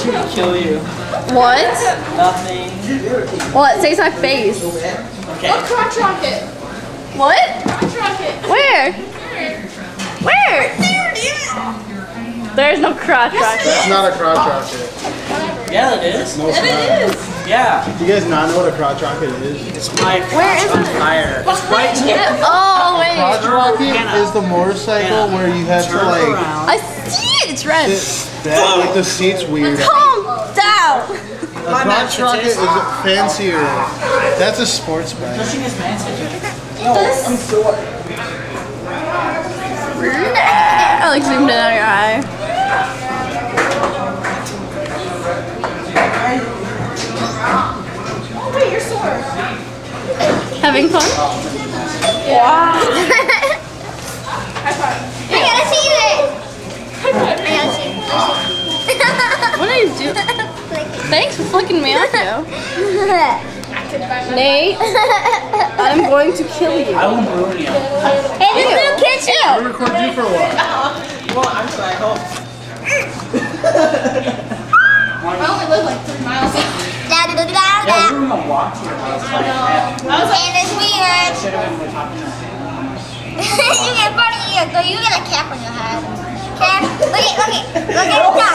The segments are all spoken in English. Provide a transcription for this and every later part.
shoot to kill you. What? Nothing. What? Say to my face. Okay. Look, crotch rocket. What? Crotch rocket. Where? Where? There's no crotch rocket. It's not a crotch rocket. Yeah, it is. No, it's not. Yeah. Do you guys not know what a crotch rocket is? It's my Where crotch is on it? fire. It's right here. Oh, wait. Crotch rocket is the motorcycle where you had to Turn like around. I see it. It's red. sit back, like the seat's weird. Calm down. A crotch rocket is fancier. That's a sports bike. Pushing his pants in. I like zoomed in on your eye. Oh, wait, you're sore. Having fun? Wow. High five. I gotta see this. High five. I gotta see What are you doing? Thanks for flicking me off, though. Nate, I'm going to kill you. I won't ruin you. Hey, this little kid's I record you for a while. Well, I'm sorry. I hope. I only live like 3 miles. Yeah, we were gonna walk to your house. Like, And it's weird. should have been talking to You get funny ear, so you get a cap on your head. Cap? Look at the top.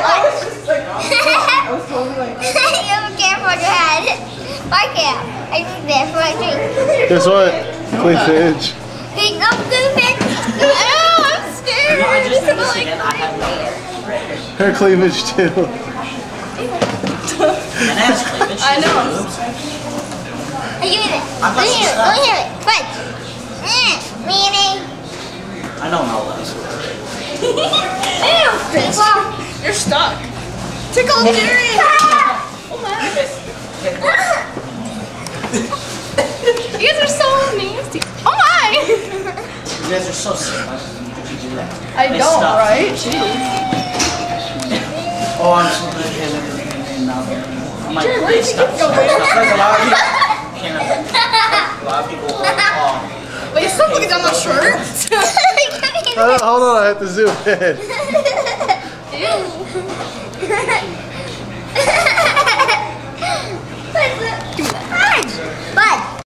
You have a cap on your head. My cap. I need that for my drink. Guess what? Cleavage. Hey, no stupid. Oh, I'm scared. No, I just noticed again. I have no Her cleavage too. And that's cleavage. I know. Hey, give me this. I thought Let me she hear it. stopped. Let me hear it. Fudge. Meanie. I don't know those. Ew. You're stuck. Tickle Jerry. Oh my. You guys are so nasty. Oh my! You guys are so sick. Why did you do that? I They don't, stopped. right? Jeez. Oh, I'm so good at everything now. I'm like, Jared, where they did you stopped. go? They stopped. Like a lot of people. Can't have a lot of people. Wait, stop looking down my shirt. Hold on, I have to zoom in. Bud.